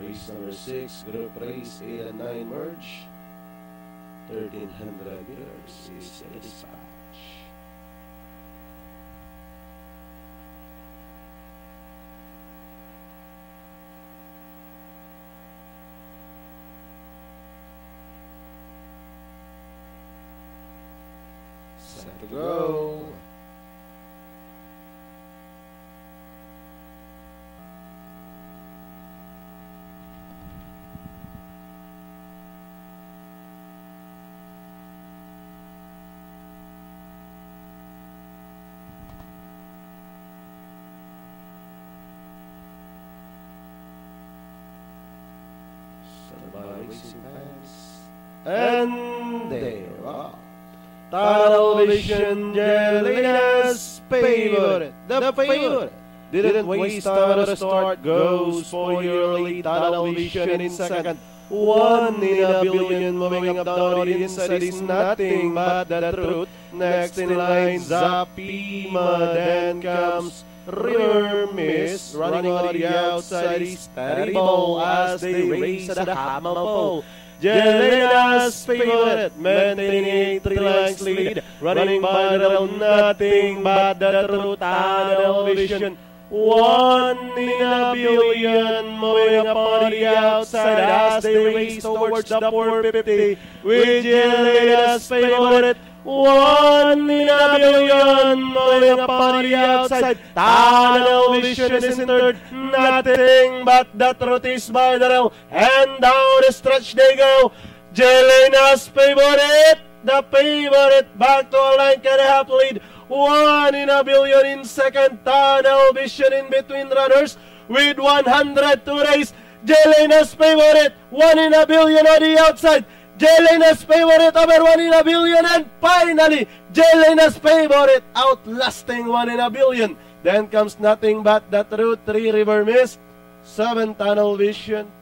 Race number 6, group race 8 and 9 merge. 1,300 meters is a dispatch. Set to go. Racing fans. And there are Tunnel Vision, Jeleina's favorite. The favorite didn't waste time at the start. Goes for your early Tunnel Vision in second. 1 in a billion moving up down the inside is nothing but the truth. Next in line, Zapima. Then comes River Mist, running on the outside is terrible as they race at the half mile pole. Jeleina's favorite, maintaining a 3 lengths lead, running by the rail, nothing but the truth. Tunnel Vision, 1 in a billion, moving up on the outside as they race towards the 450 with Jeleina's favorite. 1 in a billion, moving up on the outside. Tunnel Vision is in third. Nothing but the truth is by the rail. And down the stretch they go. Jeleina's favorite, the favorite, back to a length and a half lead. 1 in a billion in second. Tunnel Vision in between runners with 100 to race. Jeleina's favorite, 1 in a billion on the outside. Jeleina's favorite over 1 in a billion, and finally Jeleina's favorite outlasting 1 in a billion. Then comes nothing but the truth. 3 River Mist, 7 Tunnel Vision,